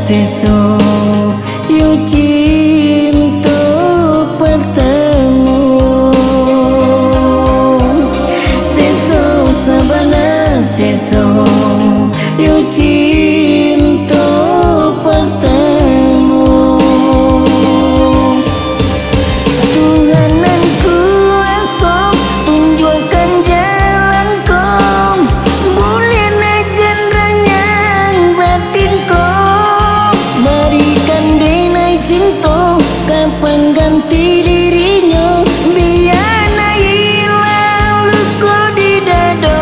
seso yo cinta bertemu seso sabana seso yo cinta bertemu Tuhananku esok tunjukkan jalanku boleh najan renyang batinku berikan denai cinta kapan ganti dirinya biar na hilang luka di dada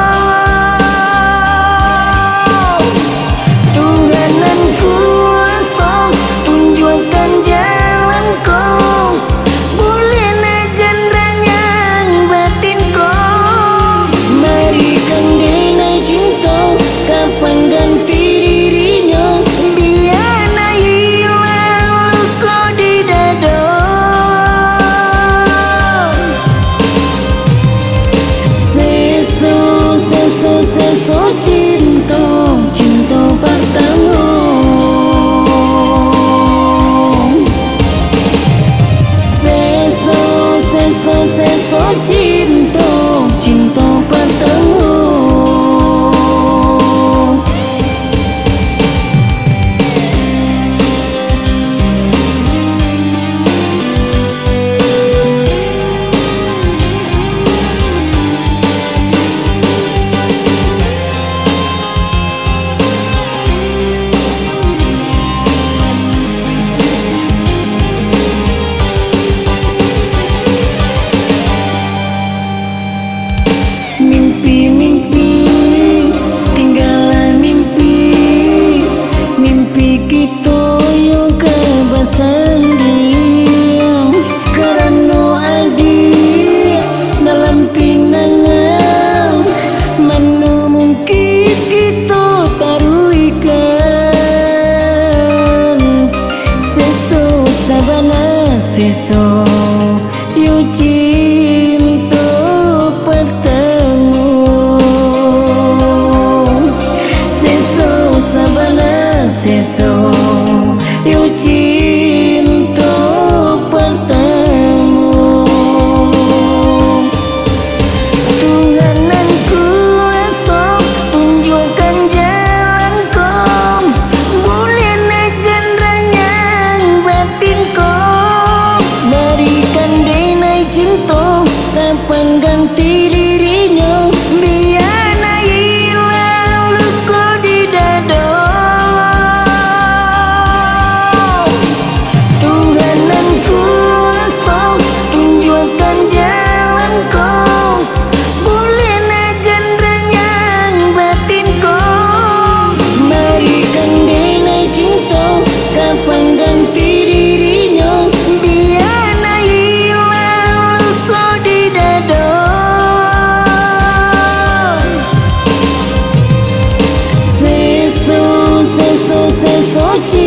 Tuhananku esok tunjukkan jalanku boleh najan renyang batinku berikan denai cinta kapan ganti dirinya biar na hilang luka di dada seso cinta cinta pertama seso cinta cinta pertama seso yo cinta bertemu seso sabana seso yo cinta bertemu Tuhananku esok tunjukkan jalanku boleh najan renyang batinku berikan denai cinta kapan ganti dirinya biar na hilang luka di dada Tuhananku esok tunjukkan jalanku boleh najan renyang batinku berikan denai cinta kapan ganti dirinya biar na hilang luka di dada seso cinta